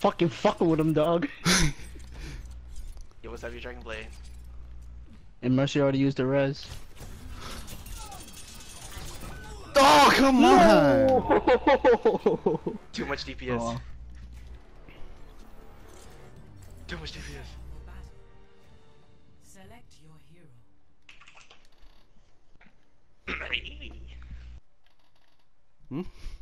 fucking fucking with him, dog. Yo, what's up, your Dragon Blade? And Mercy already used the res. Oh, come on! Too much DPS. Oh. Too much DPS. Select your hero. Hmm?